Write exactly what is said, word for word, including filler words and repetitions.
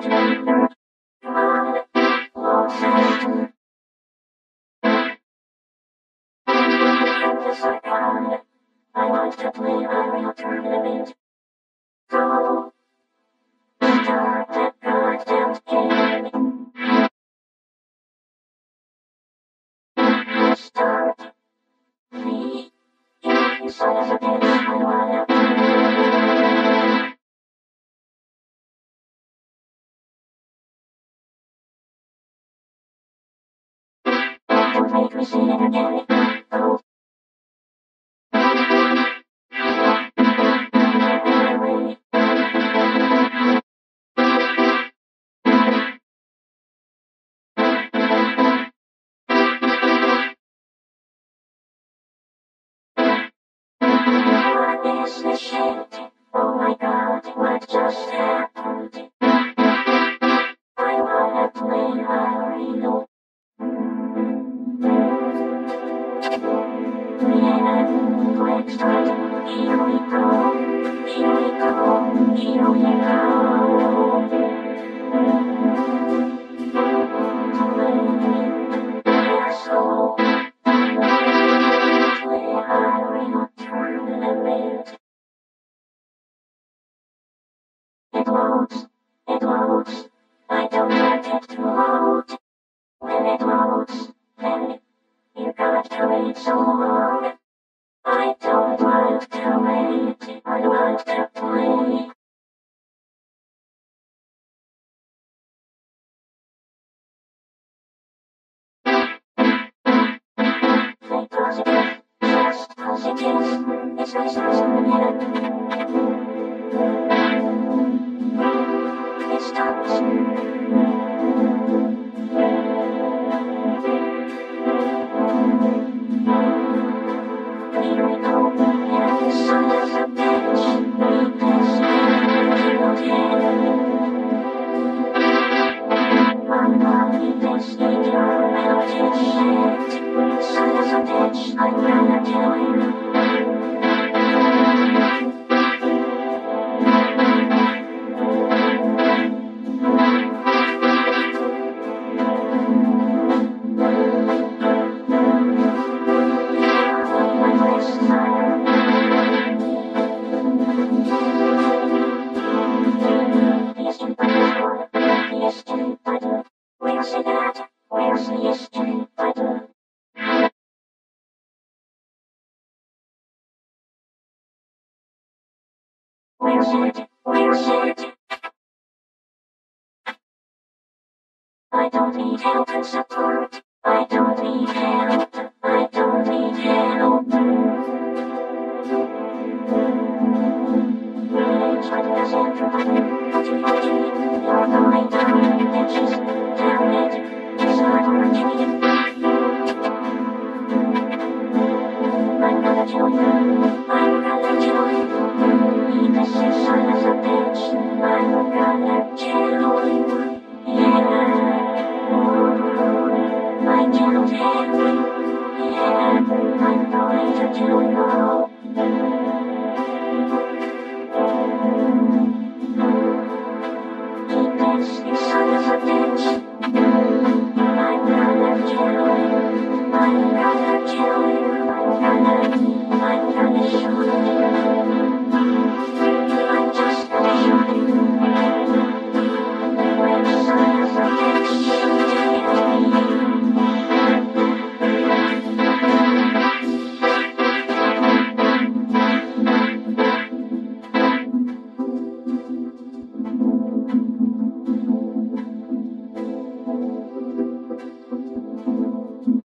I want to play a real tournament. Go. Start that goddamn game. Start. Me. You son of a bitch. I wanna play. Don't make me say it again. Go. What is this shit? Oh my god, what just happened? I wanna play Arino. Yeah, quick start. Here we go. Here we go. Here we go. Play so. Play Arino tournament. It loads. It loads. I don't want it to load. When it loads, then you got to wait so long. I don't want to wait. I want to play. Think positive. Just positive. It's nice to listen to it starts. Here we go, and the son of a bitch, we pass it, I'm gonna this in your mountain shit. Son of a bitch, I'm gonna kill you. Where's it at? Where's the history button? Where's it? Where's it? I don't need help and support. I don't need help. I don't need help. Try to listen to button. Putty putty. You're going down. Bitches. Down it. It's not working.